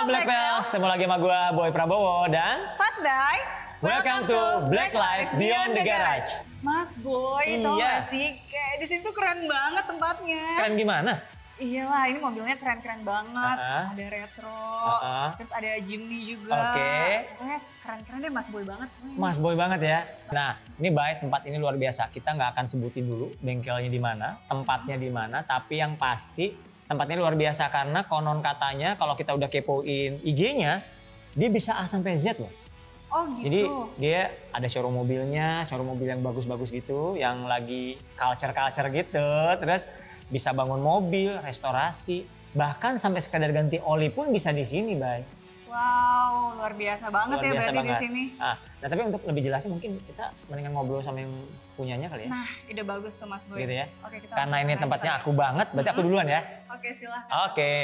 Black Bells, ketemu lagi sama gue Boy Prabowo dan Fatday. Welcome to Black Life Beyond the Garage. Mas Boy, tau Iya. gak sih? Kayak di sini tuh keren banget tempatnya. Keren gimana? Iyalah, ini mobilnya keren-keren banget. Uh-uh. Ada retro, Uh-uh. terus ada Jimny juga. Oke. Pokoknya keren-keren deh, Mas Boy banget. Mas Boy banget ya. Nah, ini baik, tempat ini luar biasa. Kita nggak akan sebutin dulu bengkelnya di mana, tempatnya di mana, tapi yang pasti tempatnya luar biasa karena konon katanya kalau kita udah kepoin IG-nya, dia bisa A sampai Z loh. Oh gitu. Jadi dia ada showroom mobilnya, showroom mobil yang bagus-bagus gitu, yang lagi culture-culture gitu, terus bisa bangun mobil, restorasi, bahkan sampai sekadar ganti oli pun bisa di sini, Bay. Wow, luar biasa banget Luar ya biasa berarti banget. di sini. Nah, tapi untuk lebih jelasnya mungkin kita mendingan ngobrol sama yang punyanya kali ya. Nah, ide bagus tuh Mas Boy. Gitu ya. Oke, kita Karena langsung ini mulai tempatnya aja. aku banget, berarti aku duluan ya. Oke, silahkan. Oke.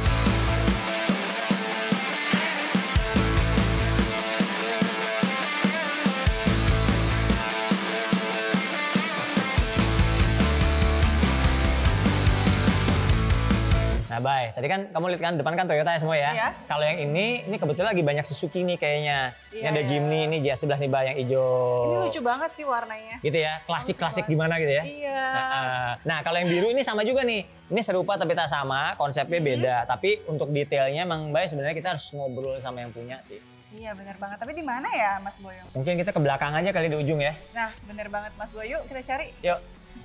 Nah, Bay, tadi kan kamu lihat kan depan kan Toyota ya semua ya. Iya. Kalau yang ini kebetulan lagi banyak Suzuki nih kayaknya. Ini Iya, ada iya. Jimny, ini J11 nih Bay yang hijau. Ini lucu banget sih warnanya. Gitu ya, klasik-klasik gimana gitu ya. Iya. Nah, kalau yang biru ini sama juga nih. Ini serupa tapi tak sama, konsepnya beda. Tapi untuk detailnya Mang Bay sebenarnya kita harus ngobrol sama yang punya sih. Iya, bener banget. Tapi di mana ya Mas Boy? Mungkin kita ke belakang aja kali di ujung ya. Nah, bener banget Mas Boy. Yuk kita cari. Yuk.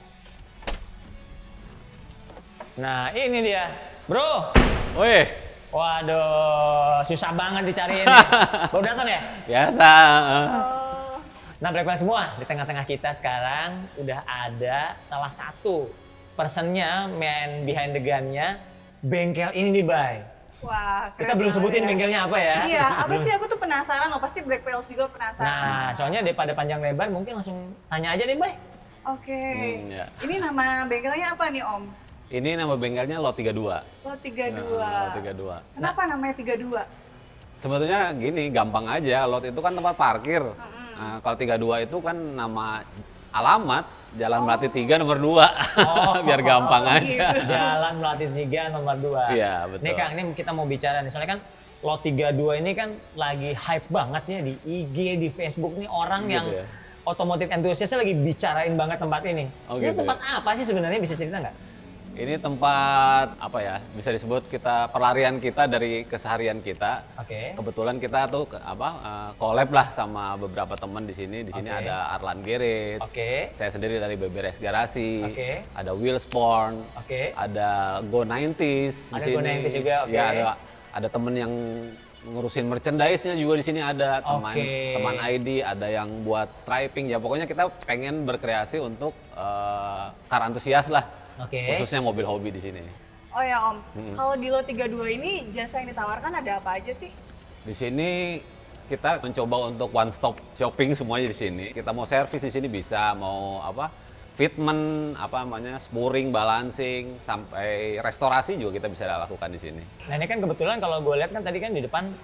Nah, ini dia. Bro. Wih, Waduh, susah banget dicariin. Baru datang ya? biasa. Oh, Nah, Black Lives semua, di tengah-tengah kita sekarang udah ada salah satu personnya, man behind the gun-nya, bengkel ini nih, Bay. wah, keren Kita belum banget sebutin ya. bengkelnya apa ya. Iya, apa sih aku tuh penasaran loh. Pasti Black Bells juga penasaran. Nah, soalnya daripada panjang lebar, mungkin langsung tanya aja deh, Bay. Oke. Ya. Ini nama bengkelnya apa nih Om? Ini nama bengkelnya Lot 32. Lot 32. Lot 32. Kenapa namanya 32? Sebetulnya gini, gampang aja. Lot itu kan tempat parkir. Nah, kalau 32 itu kan nama alamat Jalan Melati 3 nomor 2. Biar gampang aja. Jalan Melati 3 nomor 2. Iya, betul. Nih Kang, ini kita mau bicara nih, soalnya kan Lot 32 ini kan lagi hype banget ya di IG, di Facebook nih orang Gitu yang ya. otomotif entusiasnya lagi bicarain banget tempat ini. Oh, Ini gitu tempat apa sih sebenarnya, bisa cerita nggak? Ini tempat apa ya? Bisa disebut kita pelarian kita dari keseharian kita. Oke. Kebetulan kita tuh collab lah sama beberapa teman di sini. Di sini Oke. ada Arlan Garage. Oke. Saya sendiri dari Beberes Garasi. Oke. Ada Wheelsporn. Oke. Ada Go 90s di Ada sini. Go 90s juga, oke. Ya, ada temen yang ngurusin merchandise-nya juga di sini ada teman Oke. teman ID, ada yang buat striping. Ya pokoknya kita pengen berkreasi untuk car antusias lah. Oke. Khususnya mobil hobi di sini. Oh ya Om, kalau di Lot 32 ini jasa yang ditawarkan ada apa aja sih? Di sini kita mencoba untuk one stop shopping semuanya di sini. Kita mau servis di sini bisa, mau apa? Fitment, apa namanya? Spuring, balancing, sampai restorasi juga kita bisa lakukan di sini. Nah ini kan kebetulan kalau gue lihat kan tadi kan di depan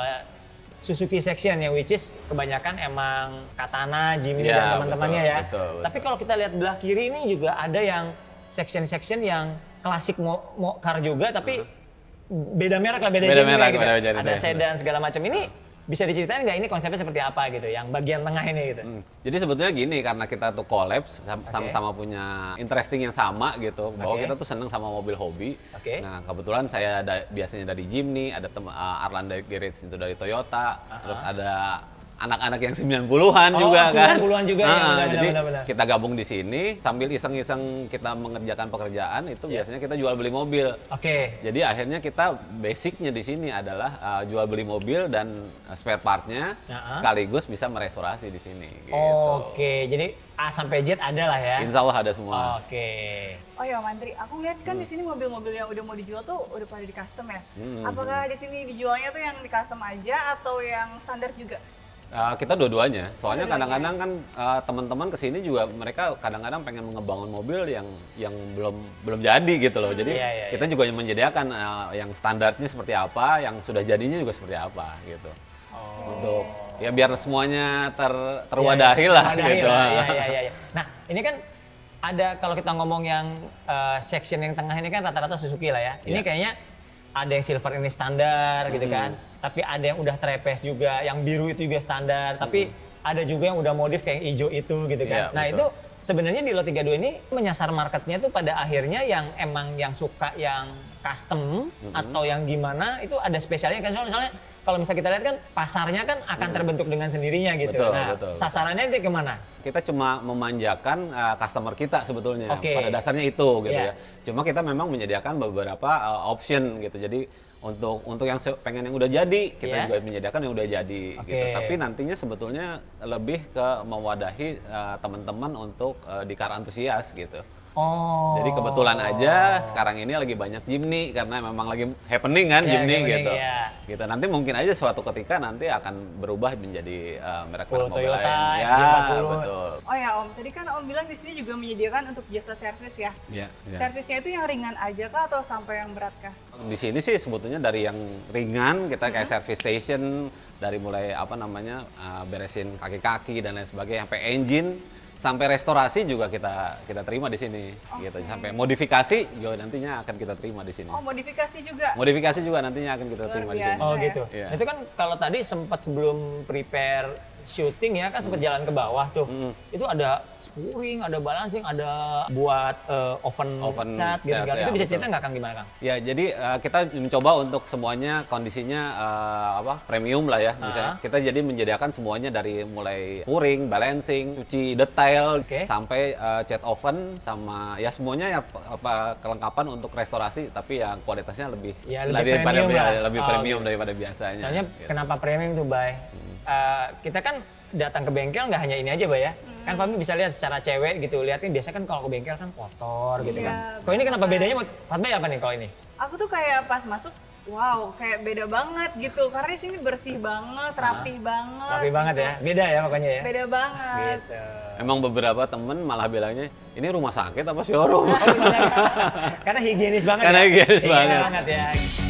Suzuki section ya, which is kebanyakan emang Katana, Jimny Ya, dan teman-temannya betul, ya. betul. Tapi kalau kita lihat belah kiri ini juga ada yang section-section yang klasik car juga, tapi beda merek lah, beda Beda genre merek, gitu. beda genre. Ada sedan segala macam. Ini bisa diceritain nggak ini konsepnya seperti apa gitu, yang bagian tengah ini gitu? Jadi sebetulnya gini, karena kita tuh collab, sama-sama punya interesting yang sama gitu, bahwa Oke. kita tuh seneng sama mobil hobi. Oke. Nah kebetulan saya biasanya dari Jimny, ada Arlan dari Garage itu dari Toyota, terus ada anak-anak yang 90-an Oh, juga kan. 90-an juga ya, benar, jadi benar. kita gabung di sini sambil iseng-iseng kita mengerjakan pekerjaan itu biasanya kita jual beli mobil. Oke. Jadi akhirnya kita basicnya di sini adalah jual beli mobil dan spare partnya sekaligus bisa merestorasi di sini. Gitu. Oke, jadi A sampai Z ada lah ya. Insya Allah ada semua. Oke. Oh ya Om Andri, aku lihat kan di sini mobil-mobil yang udah mau dijual tuh udah pada di custom ya. Apakah di sini dijualnya tuh yang di custom aja atau yang standar juga? Kita dua-duanya. Soalnya Dua-duanya. kadang-kadang kan teman-teman kesini juga mereka kadang-kadang pengen ngebangun mobil yang belum jadi gitu loh. Jadi Iya, iya, kita juga menyediakan yang standarnya seperti apa, yang sudah jadinya juga seperti apa gitu. Untuk ya biar semuanya terwadahi lah Terwadahi gitu. lah, iya. Nah, ini kan ada kalau kita ngomong yang section yang tengah ini kan rata-rata Suzuki lah ya. Ini Iya. kayaknya ada yang silver ini standar gitu kan. Tapi ada yang udah trapeze juga, yang biru itu juga standar. Tapi ada juga yang udah modif kayak yang hijau itu gitu kan. Iya, Nah betul. itu sebenarnya di Lot 32 ini menyasar marketnya tuh pada akhirnya yang emang yang suka yang custom atau yang gimana itu ada spesialnya kan soalnya kalau misalnya kita lihat kan pasarnya kan akan terbentuk dengan sendirinya gitu. Betul, Nah betul. sasarannya itu kemana? Kita cuma memanjakan customer kita sebetulnya. Oke. Pada dasarnya itu gitu Iya. ya. Cuma kita memang menyediakan beberapa option gitu. Jadi untuk yang pengen yang udah jadi, kita Iya. juga menyediakan yang udah jadi Oke. gitu. Tapi nantinya sebetulnya lebih ke mewadahi teman-teman untuk di car antusias gitu. Oh. Jadi kebetulan aja sekarang ini lagi banyak Jimny karena memang lagi happening kan Iya, Jimny happening, gitu. iya. Gitu. Nanti mungkin aja suatu ketika nanti akan berubah menjadi merek-merek Full mobil Toyota, lain. Ya, FJ40. betul. Oh ya Om, tadi kan Om bilang di sini juga menyediakan untuk jasa servis ya. Ya, ya. Servisnya itu yang ringan aja kah atau sampai yang berat kah? Di sini sih sebetulnya dari yang ringan kita kayak service station dari mulai apa namanya beresin kaki-kaki dan lain sebagainya sampai engine sampai restorasi juga kita terima di sini gitu. Sampai modifikasi juga nantinya akan kita terima di sini. Oh modifikasi juga? Modifikasi juga nantinya akan kita terima di sini. biasa. Oh ya. gitu. Iya. Itu kan kalau tadi sempat sebelum prepare syuting ya kan sempat jalan ke bawah tuh. Itu ada spuring, ada balancing, ada buat oven cat gitu cat, segala. ya, Itu bisa betul. cerita nggak Kang gimana Kang? Ya, jadi kita mencoba untuk semuanya kondisinya premium lah ya. Misalnya kita jadi menyediakan semuanya dari mulai pouring, balancing, cuci detail, Oke. sampai cat oven sama ya semuanya ya kelengkapan untuk restorasi tapi yang kualitasnya lebih Ya, lebih premium lah. lebih Oh, premium gitu. daripada biasanya. Soalnya gitu. kenapa premium tuh Bay? Kita kan datang ke bengkel nggak hanya ini aja Bay ya. Kan Fahmi bisa lihat secara cewek gitu. Lihatnya biasa kan kalau ke bengkel kan kotor gitu Iya, kan. Kalau ini kenapa bedanya buat Fatbay apa nih kalau ini? Aku tuh kayak pas masuk, wow, kayak beda banget gitu. Karena di sini bersih banget, rapi banget. Rapi banget ya. Beda ya makanya ya. Beda banget. Gitu. Emang beberapa temen malah bilangnya ini rumah sakit apa showroom? Karena higienis banget Karena ya. higienis banget. ya.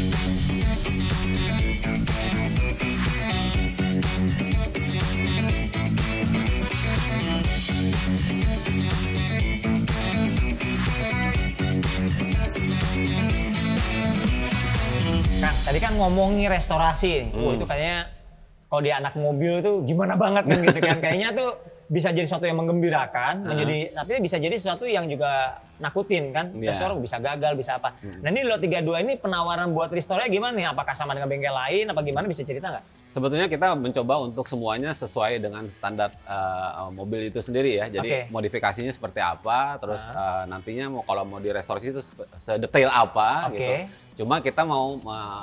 Kang, tadi kan ngomongin restorasi nih. Wah, itu kayaknya kalau dia anak mobil tuh gimana banget kan gitu kan. Kayaknya tuh bisa jadi sesuatu yang menggembirakan, tapi bisa jadi sesuatu yang juga nakutin kan. Iya. Restoran bisa gagal, bisa apa. Nah ini Lot 32 ini penawaran buat restorannya gimana nih? Apakah sama dengan bengkel lain, apa gimana, bisa cerita nggak? Sebetulnya kita mencoba untuk semuanya sesuai dengan standar mobil itu sendiri ya. Jadi Oke. modifikasinya seperti apa, terus nantinya kalau mau direstorasi itu sedetail apa Oke. gitu. Cuma kita mau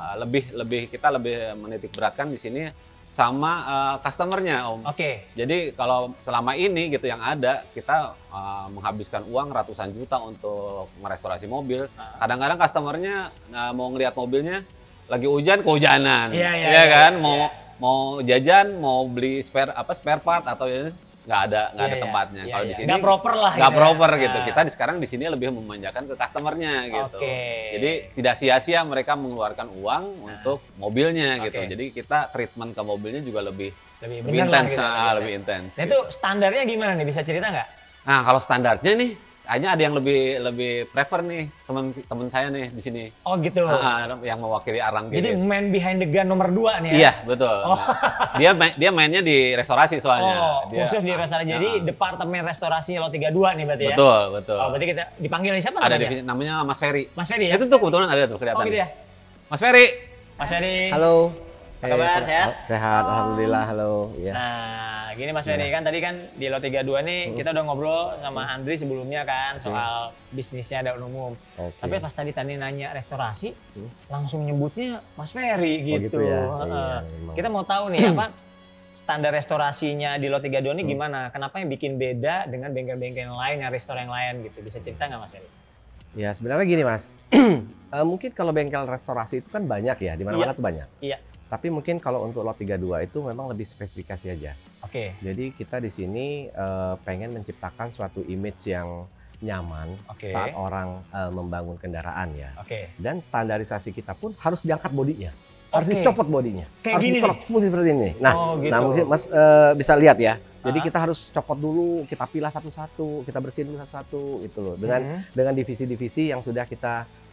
kita lebih menitik beratkan di sini sama customernya Om. Oke. Jadi kalau selama ini gitu yang ada kita menghabiskan uang ratusan juta untuk merestorasi mobil. Kadang-kadang customernya mau ngelihat mobilnya lagi hujan kehujanan, Iya, iya, ya iya, kan? iya. Mau jajan, mau beli spare part atau nggak ada Iya, iya, tempatnya. iya, Kalau iya. di sini Nggak proper lah nggak gitu ya. proper gitu. Nah. Kita sekarang di sini lebih memanjakan ke customernya gitu. Oke. Jadi tidak sia-sia mereka mengeluarkan uang untuk mobilnya gitu. Oke. Jadi kita treatment ke mobilnya juga lebih Lebih bener lah intens, gitu, lebih intens. Nah gitu. itu standarnya gimana nih? Bisa cerita nggak? Nah kalau standarnya nih, hanya ada yang lebih prefer nih teman saya nih di sini. Oh gitu. Yang mewakili Arang Jadi Girit. man behind the gun nomor 2 nih ya? Iya betul. Oh. Nah, dia mainnya di restorasi soalnya. Oh, Dia- khusus di restorasi. Jadi departemen restorasinya Lot 32 nih berarti ya? Betul betul. Oh, berarti kita dipanggil siapa Ada namanya? divisi namanya Mas Ferry. Mas Ferry ya? Itu tuh kebetulan ada tuh kelihatan. Oh gitu ya? Mas Ferry. Mas Ferry. Halo. Apa kabar, sehat? Sehat, alhamdulillah. Halo. Ya. Nah, gini Mas Ferry kan tadi kan di Lot 32 nih kita udah ngobrol sama Andri sebelumnya kan soal bisnisnya ada umum. Oke. Tapi pas tadi nanya restorasi, langsung nyebutnya Mas Ferry Oh, gitu. gitu ya? Heeh. Iya, memang. Kita mau tahu nih apa standar restorasinya di Lot 32 ini gimana? Kenapa yang bikin beda dengan bengkel-bengkel yang lain, yang restoran yang lain gitu? Bisa cerita nggak Mas Ferry? Ya sebenarnya gini Mas, mungkin kalau bengkel restorasi itu kan banyak ya, di mana-mana Iya. tuh banyak. Iya. Tapi mungkin kalau untuk Lot 32 itu memang lebih spesifikasi aja. Oke. Jadi kita di sini pengen menciptakan suatu image yang nyaman Oke. saat orang membangun kendaraan ya. Oke. Dan standarisasi kita pun harus diangkat bodinya. Harus Oke. dicopot bodinya. Kayak harus gini dicolok seperti ini. Nah, Oh, gitu. nah mungkin Mas bisa lihat ya. Jadi Ah. kita harus copot dulu, kita pilah satu-satu, kita bersihin dulu satu-satu gitu loh. Dengan divisi-divisi yang sudah kita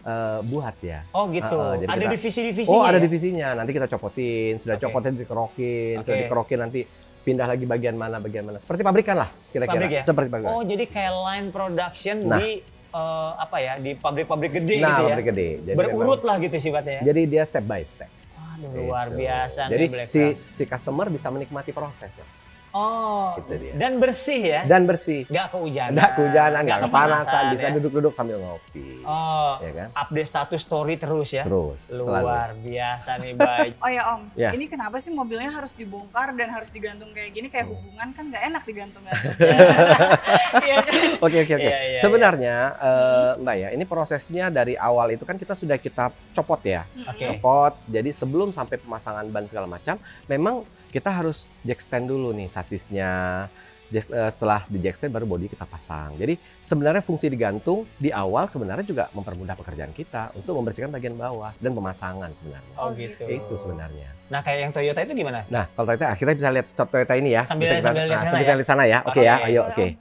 buat ya. Oh gitu. Jadi Ada kita- divisi-divisinya. Oh, ada ya? divisinya. Nanti kita copotin, sudah Oke. copotin dikerokin, sudah Oke. dikerokin nanti pindah lagi bagian mana. Seperti pabrikan lah kira-kira. Pabrik ya? Seperti pabrikan. Oh, jadi kayak line production Nah. di apa ya, di pabrik-pabrik gede Nah, gitu ya. pabrik gede. Jadi Berurut lah gitu sifatnya ya. Jadi dia step by step. Aduh, luar Gitu. biasa Jadi nih Black si Trust. si customer bisa menikmati proses ya. Oh, Gitu dia. dan bersih ya. Dan bersih. Nggak kehujanan. Nggak kehujanan, nggak kepanasan, bisa ya. duduk-duduk sambil ngopi. Oh, Ya kan? update status story terus ya. Terus selalu. Luar biasa nih, Bay. Oh ya Om, Ya. ini kenapa sih mobilnya harus dibongkar dan harus digantung kayak gini? Kayak hubungan kan nggak enak digantung-gantung. Iya. Oke. Iya, iya, Sebenarnya Mbak ya, ini prosesnya dari awal itu kan kita sudah kita copot ya. Oke. Copot. Jadi sebelum sampai pemasangan ban segala macam, memang kita harus jack stand dulu nih sasisnya. Setelah di jack stand baru bodi kita pasang. Jadi sebenarnya fungsi digantung di awal sebenarnya juga mempermudah pekerjaan kita untuk membersihkan bagian bawah dan pemasangan sebenarnya. Oh gitu. Itu sebenarnya. Nah, kayak yang Toyota itu gimana? Nah, kalau Toyota kita bisa lihat cat Toyota ini ya. Sambil- Bisa sambil lihat sana sambil ya? lihat sana ya. Oke ya, Oke. ayo oke.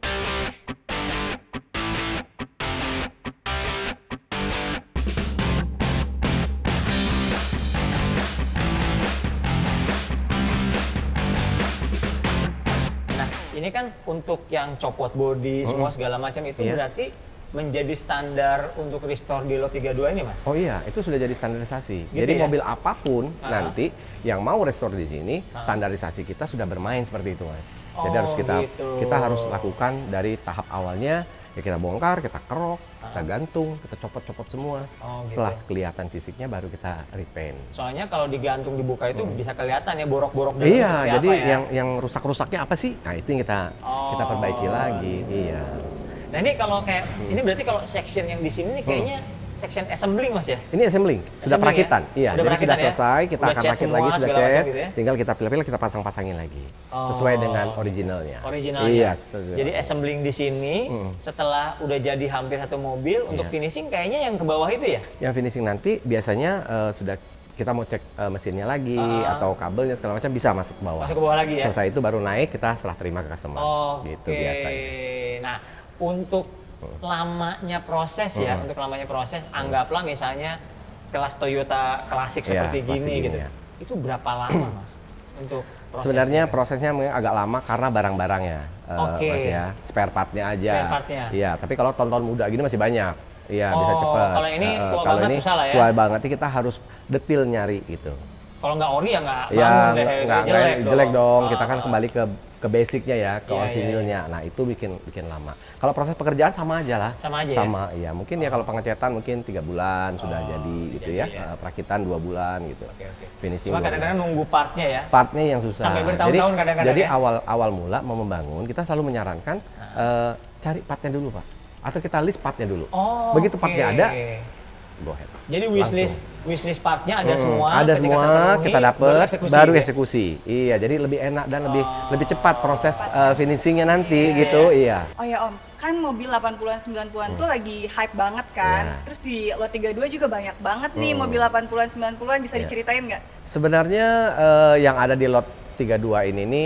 Nah, ini kan untuk yang copot body semua segala macam itu Iya. berarti menjadi standar untuk restore di lot 32 ini, Mas? Oh iya, itu sudah jadi standarisasi. Gitu Jadi ya? mobil apapun Ah. nanti yang mau restore di sini, Ah. standarisasi kita sudah bermain seperti itu, Mas. Jadi Oh, harus gitu. kita harus lakukan dari tahap awalnya, ya kita bongkar, kita kerok, kita Ah. gantung, kita copot-copot semua. Oh, gitu. Setelah kelihatan fisiknya baru kita repaint. Soalnya kalau digantung dibuka itu bisa kelihatan ya borok-borok dalamnya Iya, seperti jadi apa ya. yang rusak-rusaknya apa sih? Nah, itu yang kita perbaiki lagi. Iya. Nah, ini kalau kayak ini berarti kalau section yang di sini nih kayaknya section assembling, Mas ya? Ini assembling, sudah Assembling ya? perakitan. Iya, Udah jadi perakitan sudah ya? selesai, kita Udah akan cat rakit semua, lagi, sudah segala macam cat. gitu ya? Tinggal kita pilih-pilih, kita pasang-pasangin lagi. Oh. Sesuai dengan originalnya. Originalnya. Iya, sesuai. Jadi assembling di sini setelah udah jadi hampir satu mobil untuk Iya. finishing kayaknya yang ke bawah itu ya? Yang finishing nanti biasanya sudah kita mau cek mesinnya lagi atau kabelnya segala macam bisa masuk ke bawah. Masuk ke bawah lagi ya? Selesai itu baru naik, kita setelah terima ke customer. Oke. Gitu biasanya. Nah, untuk lamanya proses ya, untuk lamanya proses, anggaplah misalnya kelas Toyota klasik Iya, seperti klasik gini gini gitu. ya. Itu berapa lama, Mas? Untuk prosesnya? Sebenarnya prosesnya mungkin agak lama karena barang-barangnya, Oke. Mas ya, spare partnya aja. Spare partnya. Iya, tapi kalau tonton muda gini masih banyak. Iya, bisa Oh, cepat. kalau ini tua kalau banget ini susah lah ya? Tua banget, kita harus detail nyari gitu. Kalau nggak ori ya nggak Ya, bangun deh, nggak jelek dong. Kita kan Ah. kembali ke basicnya ya, ke Iya, orisinilnya. Nah, itu bikin lama. Kalau proses pekerjaan sama aja lah. Sama aja ya? Sama, iya. Mungkin ya kalau pengecetan mungkin 3 bulan sudah jadi gitu jadi ya. Perakitan 2 bulan gitu. Oke, oke. Finishing Cuma 2 kadang-kadang bulan. nunggu partnya ya. Partnya yang susah. Sampai bertahun-tahun kadang-kadang Jadi ya? awal mula mau membangun, kita selalu menyarankan cari partnya dulu, Pak. Atau kita list partnya dulu. Oh, Begitu oke. partnya ada, go ahead. Jadi wishlist partnya ada semua. Ada ketika semua, terpenuhi, kita dapat, eksekusi baru gitu ya? eksekusi. Iya, jadi lebih enak dan lebih cepat proses finishingnya nanti Iya, gitu. Iya. Oh ya Om, kan mobil 80-an 90-an tuh lagi hype banget kan. Iya. Terus di lot 32 juga banyak banget nih mobil 80-an 90-an, bisa Iya. diceritain nggak? Sebenarnya yang ada di lot 32 ini nih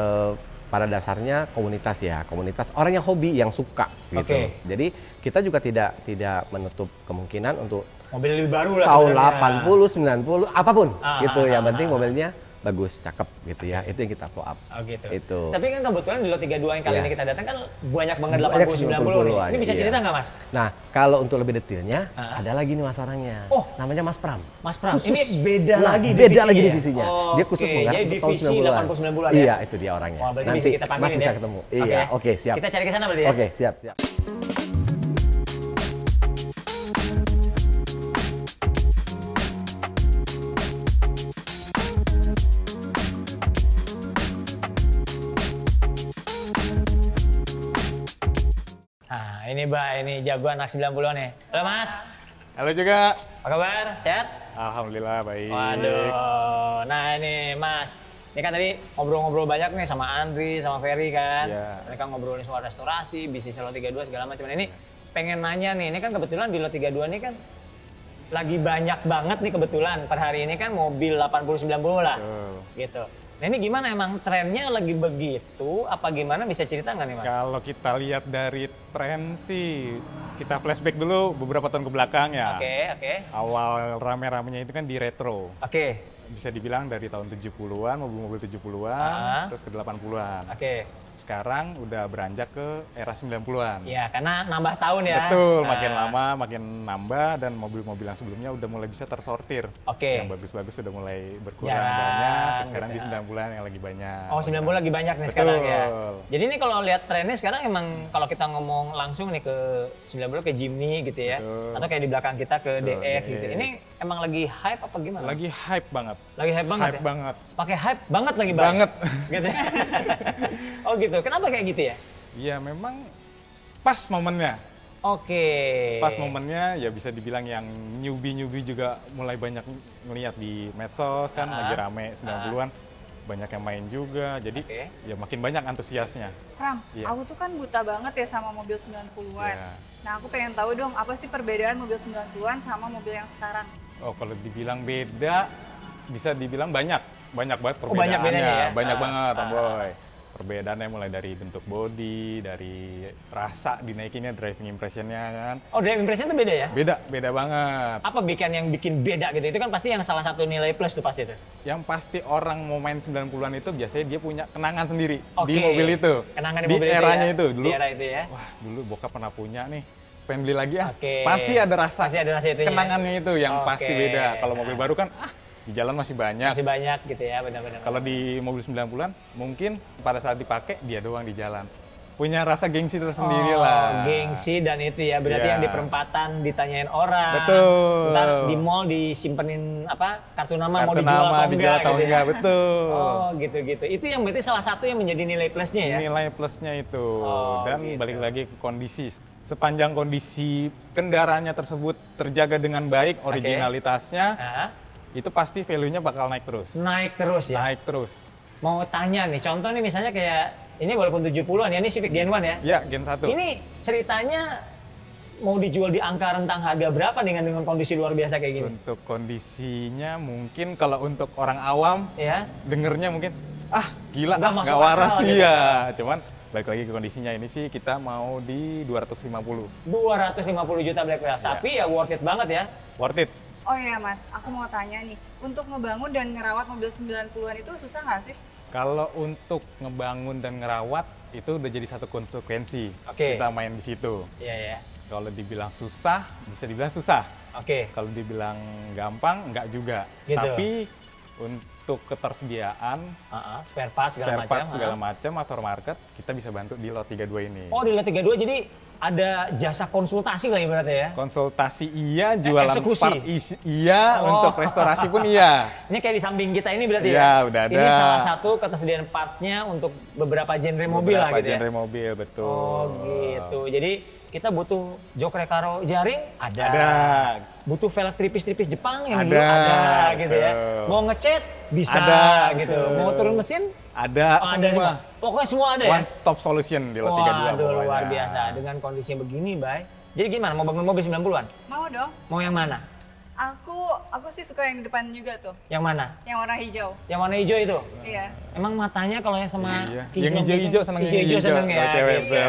pada dasarnya komunitas ya, komunitas orang yang hobi, yang suka gitu. Oke. Jadi kita juga tidak menutup kemungkinan untuk Mobil lebih baru lah tahun sebenarnya. 80, 90, apapun gitu. Yang ah, penting mobilnya bagus, cakep gitu ya. Itu yang kita follow up. Oh gitu. Itu. Tapi kan kebetulan di lot 32 yang kali Iya. ini kita datang kan banyak banget Banyak 80-90 nih. Ini bisa iya. cerita nggak Mas? Nah, kalau untuk lebih detailnya, Ah. ada lagi nih mas orangnya. Oh. Namanya Mas Pram. Mas Pram, Khusus. ini beda Nah, lagi beda divisinya lagi ya? divisinya. Oh, Dia khusus oke. menggarap Jadi untuk tahun divisi 90-an. 80-90-an ya? Iya, itu dia orangnya. Wah, berarti Nanti bisa kita Mas panggilin bisa ya? ketemu. Iya, oke, siap. Kita cari ke sana berarti ya? Oke, siap, siap. Nah, ini Mbak, ini jagoan anak 90-an nih. Halo Mas, Halo juga. apa kabar? Sehat? Alhamdulillah baik. Waduh, nah ini Mas, ini kan tadi ngobrol-ngobrol banyak nih sama Andri, sama Ferry kan. Iya. Mereka ngobrolin soal restorasi, bisnis lot 32 segala macam. Nah, ini pengen nanya nih, ini kan kebetulan di lot 32 ini kan lagi banyak banget nih kebetulan per hari ini kan mobil 80-90 lah. Betul. Gitu. Nah ini gimana emang trennya lagi begitu? Apa gimana bisa cerita nggak nih Mas? Kalau kita lihat dari tren sih kita flashback dulu beberapa tahun ke belakang ya. Oke. Awal rame-ramenya itu kan di retro. Oke. Bisa dibilang dari tahun 70-an, mobil-mobil 70-an, terus ke 80-an. Oke. Sekarang udah beranjak ke era 90-an. Ya, karena nambah tahun ya. Betul, makin lama makin nambah dan mobil-mobil yang sebelumnya udah mulai bisa tersortir. Oke. Yang bagus-bagus udah mulai berkurang Jarang, banyak, sekarang gitu di 90-an yang lagi banyak. Oh, 90 lagi banyak nih Betul. sekarang ya. Jadi ini kalau lihat trennya sekarang emang kalau kita ngomong langsung nih ke 90 ke Jimny gitu ya. Betul. Atau kayak di belakang kita ke Betul, DX gitu. DX. Ini emang lagi hype apa gimana? Lagi hype banget. Lagi hype banget Hype ya? banget. Pakai hype banget lagi Bang? Banget. Gitu ya? Oh gitu, kenapa kayak gitu ya? Iya memang pas momennya. Oke. Pas momennya ya bisa dibilang yang newbie juga mulai banyak ngeliat di medsos kan, lagi rame 90-an. Banyak yang main juga, jadi ya makin banyak antusiasnya. Pram, Iya. aku tuh kan buta banget ya sama mobil 90-an. Iya. Nah, aku pengen tahu dong, apa sih perbedaan mobil 90-an sama mobil yang sekarang? Oh kalau dibilang beda, bisa dibilang banyak banget Oh, banyak perbedaannya. bedanya ya? Banyak banget, Om Boy. Perbedaannya mulai dari bentuk body, dari rasa dinaikinnya, driving impression-nya kan. Oh, driving impression itu beda ya? Beda banget. Apa yang bikin beda gitu? Itu kan pasti yang salah satu nilai plus tuh pasti tuh. Yang pasti orang mau main 90-an itu biasanya dia punya kenangan sendiri Oke. di mobil itu. Kenangan di mobil itu eranya ya? itu dulu. Di era itu ya? Wah, dulu bokap pernah punya nih. Pengen beli lagi ah. Oke. Pasti ada rasa. Pasti ada rasa itunya. Kenangannya itu yang Oke. pasti beda. Kalau mobil baru kan di jalan masih banyak. Masih banyak gitu ya, benar-benar. Kalau di mobil 90-an mungkin pada saat dipakai dia doang di jalan. Punya rasa gengsi tersendiri lah. Gengsi dan itu ya, berarti Iya. yang di perempatan ditanyain orang. Betul. Ntar di mall disimpenin kartu nama mau Kartu dijual nama, atau dijual enggak atau gitu ya. enggak, betul. Oh, gitu-gitu. Itu yang berarti salah satu yang menjadi nilai plusnya ya. Nilai plusnya itu. Oh, Dan gitu. balik lagi ke kondisi. Sepanjang kondisi kendaraannya tersebut terjaga dengan baik, originalitasnya, Nah, itu pasti value-nya bakal naik terus. naik terus ya. Naik terus. Mau tanya nih, contoh nih misalnya kayak ini walaupun 70-an ya, ini Civic Gen 1 ya. Ya, Gen 1. Ini ceritanya mau dijual di angka rentang harga berapa dengan kondisi luar biasa kayak gini? Untuk kondisinya mungkin kalau untuk orang awam, Ya. dengernya mungkin, gila, Nggak masuk nggak waras. akal gitu. Iya, cuman balik lagi ke kondisinya ini sih kita mau di 250. 250 juta Black Wheels, Iya. tapi ya worth it banget ya. Worth it. Oh iya Mas, aku mau tanya nih, untuk ngebangun dan ngerawat mobil 90-an itu susah nggak sih? Kalau untuk ngebangun dan ngerawat itu udah jadi satu konsekuensi. Oke. Kita main di situ. Iya ya. Kalau dibilang susah, bisa dibilang susah. Oke. Kalau dibilang gampang, enggak juga. Gitu. Tapi untuk ketersediaan Spare part segala spare macam. part segala macam aftermarket, kita bisa bantu di lot 32 ini. Oh, di lot 32 jadi ada jasa konsultasi lah ibaratnya ya. Konsultasi iya, jualan eksekusi. part iya, Oh. untuk restorasi pun iya. Ini kayak di samping kita ini berarti Iya, ya? udah ada. Ini salah satu ketersediaan partnya untuk beberapa genre mobil lah Beberapa gitu ya? genre mobil, betul. Oh gitu, jadi kita butuh jok rekaro jaring ada. Ada. Butuh velg tipis-tipis Jepang yang Ada, dulu ada gitu ya. betul. Mau ngecat bisa Ada, gitu. betul. Mau turun mesin Ada oh, semua. semua. Pokoknya semua ada One ya. stop solution di lot 32 Waduh pokoknya. luar biasa dengan kondisi yang begini, Bay. Jadi gimana mau bangun mobil 90-an? Mau dong. Mau yang mana? Aku sih suka yang di depan juga tuh, Yang mana? yang warna hijau. Yang warna hijau itu? Iya. Emang matanya kalau yang sama Iya. kinclong Yang hijau-hijau gitu? seneng yang Hijau-hijau hijau. seneng ya. Oke, gitu. betul.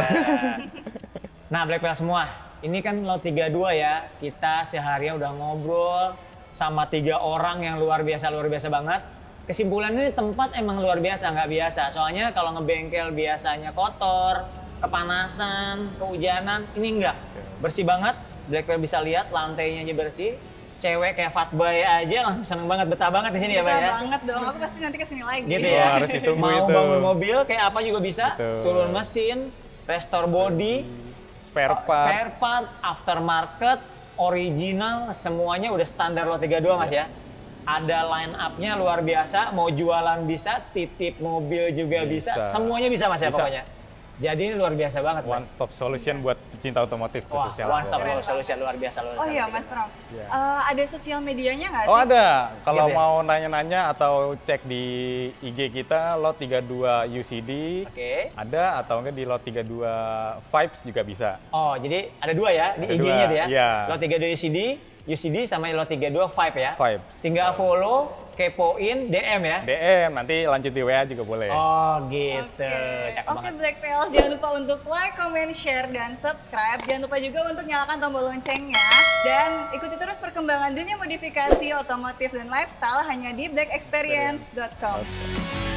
Nah, Black Wheel semua. Ini kan lot 32 ya. Kita seharian udah ngobrol sama 3 orang yang luar biasa banget. Kesimpulannya ini tempat emang luar biasa, nggak biasa. Soalnya kalau ngebengkel biasanya kotor, kepanasan, kehujanan, ini enggak. Bersih banget. Black Wheel bisa lihat lantainya aja bersih. Cewek kayak Fatboy aja langsung seneng banget, betah banget di sini ya, Bay Betah ya. banget dong, aku pasti nanti kesini lagi. Gitu Oh, ya. harus ditunggu Mau itu. bangun mobil kayak apa juga bisa. Betul. Turun mesin, restore body, Spare part. spare part, aftermarket, original, semuanya udah standar lot 32 Mas ya. Ada line up-nya luar biasa, mau jualan bisa, titip mobil juga bisa, Bisa. semuanya bisa Mas ya Bisa. pokoknya. Jadi ini luar biasa banget One Mas. stop solution buat pecinta otomotif Wah, khususnya. one stop lah. solution luar biasa luar Oh biasa. iya Mas Pram, Iya. ada sosial medianya nggak sih? Oh ada, kalau Gitu ya? mau nanya-nanya atau cek di IG kita lot 32 UCD, Oke. ada atau enggak di lot 32 Vibes juga bisa. Oh, jadi ada 2 ya di Ada IG-nya 2, tuh ya. iya. Lot 32 CD UCD sama Elo 32 Vibe ya. Vibes. Tinggal follow, kepoin, DM ya. DM, nanti lanjut di WA juga boleh. Oh gitu, cakep Oke, banget. Black Pals, jangan lupa untuk like, comment, share, dan subscribe. Jangan lupa juga untuk nyalakan tombol loncengnya. Dan ikuti terus perkembangan dunia modifikasi, otomotif, dan lifestyle hanya di blackexperience.com.